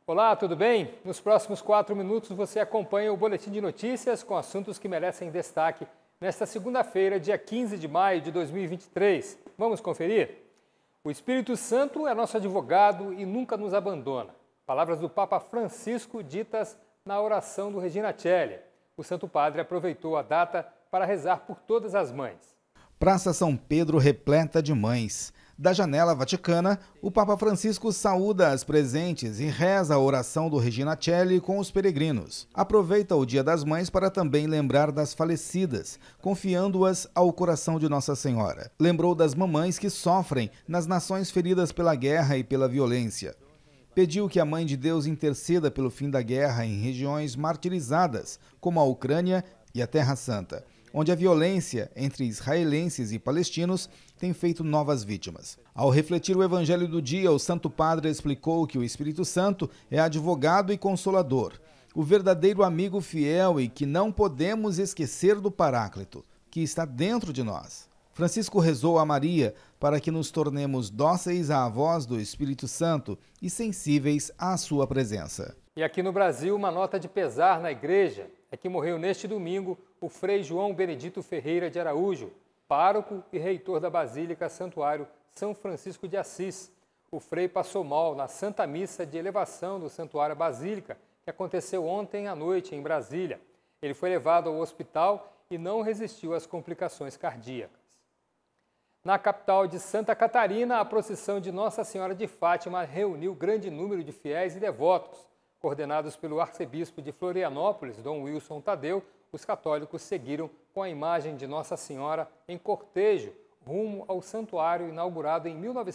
Olá, tudo bem? Nos próximos 4 minutos você acompanha o Boletim de Notícias com assuntos que merecem destaque nesta segunda-feira, dia 15 de maio de 2023. Vamos conferir? O Espírito Santo é nosso advogado e nunca nos abandona. Palavras do Papa Francisco ditas na oração do Regina Coeli. O Santo Padre aproveitou a data para rezar por todas as mães. Praça São Pedro repleta de mães. Da janela vaticana, o Papa Francisco saúda as presentes e reza a oração do Regina Coeli com os peregrinos. Aproveita o Dia das Mães para também lembrar das falecidas, confiando-as ao coração de Nossa Senhora. Lembrou das mamães que sofrem nas nações feridas pela guerra e pela violência. Pediu que a Mãe de Deus interceda pelo fim da guerra em regiões martirizadas, como a Ucrânia e a Terra Santa, onde a violência entre israelenses e palestinos tem feito novas vítimas. Ao refletir o Evangelho do dia, o Santo Padre explicou que o Espírito Santo é advogado e consolador, o verdadeiro amigo fiel e que não podemos esquecer do Paráclito, que está dentro de nós. Francisco rezou a Maria para que nos tornemos dóceis à voz do Espírito Santo e sensíveis à sua presença. E aqui no Brasil, uma nota de pesar na igreja é que morreu neste domingo o Frei João Benedito Ferreira de Araújo, pároco e reitor da Basílica Santuário São Francisco de Assis. O Frei passou mal na Santa Missa de elevação do Santuário Basílica, que aconteceu ontem à noite em Brasília. Ele foi levado ao hospital e não resistiu às complicações cardíacas. Na capital de Santa Catarina, a procissão de Nossa Senhora de Fátima reuniu grande número de fiéis e devotos. Coordenados pelo arcebispo de Florianópolis, Dom Wilson Tadeu, os católicos seguiram com a imagem de Nossa Senhora em cortejo rumo ao santuário inaugurado em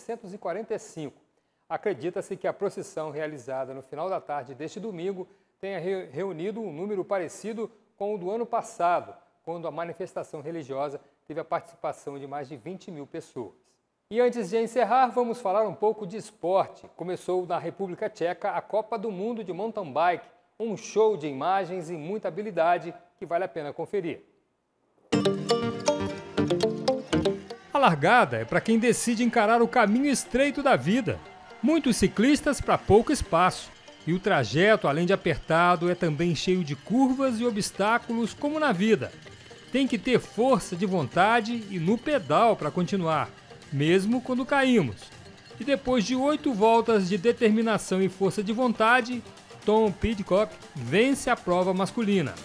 1945. Acredita-se que a procissão realizada no final da tarde deste domingo tenha reunido um número parecido com o do ano passado, quando a manifestação religiosa teve a participação de mais de 20 mil pessoas. E antes de encerrar, vamos falar um pouco de esporte. Começou na República Tcheca a Copa do Mundo de Mountain Bike, um show de imagens e muita habilidade que vale a pena conferir. A largada é para quem decide encarar o caminho estreito da vida. Muitos ciclistas para pouco espaço. E o trajeto, além de apertado, é também cheio de curvas e obstáculos, como na vida. Tem que ter força de vontade e no pedal para continuar, mesmo quando caímos. E depois de 8 voltas de determinação e força de vontade, Tom Pidcock vence a prova masculina.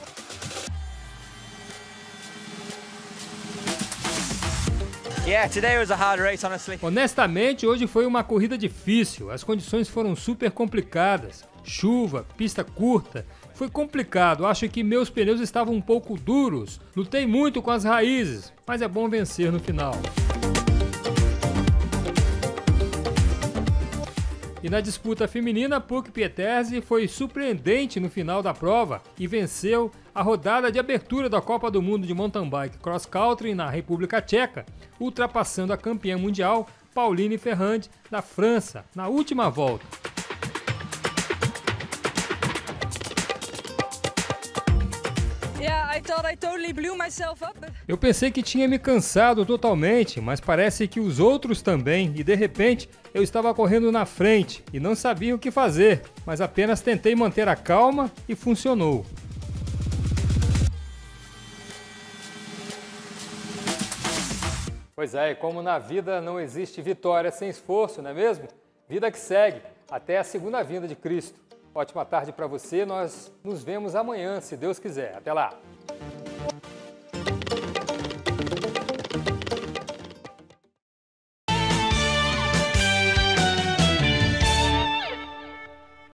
Honestamente, hoje foi uma corrida difícil. As condições foram super complicadas. Chuva, pista curta. Foi complicado. Acho que meus pneus estavam um pouco duros. Lutei muito com as raízes, mas é bom vencer no final. E na disputa feminina, Puck Pieterse foi surpreendente no final da prova e venceu a rodada de abertura da Copa do Mundo de Mountain Bike Cross Country na República Tcheca, ultrapassando a campeã mundial Pauline Ferrand da França na última volta. Eu pensei que tinha me cansado totalmente, mas parece que os outros também, e de repente eu estava correndo na frente e não sabia o que fazer, mas apenas tentei manter a calma e funcionou. Pois é, e como na vida não existe vitória sem esforço, não é mesmo? Vida que segue, até a segunda vinda de Cristo. Ótima tarde para você, nós nos vemos amanhã, se Deus quiser. Até lá!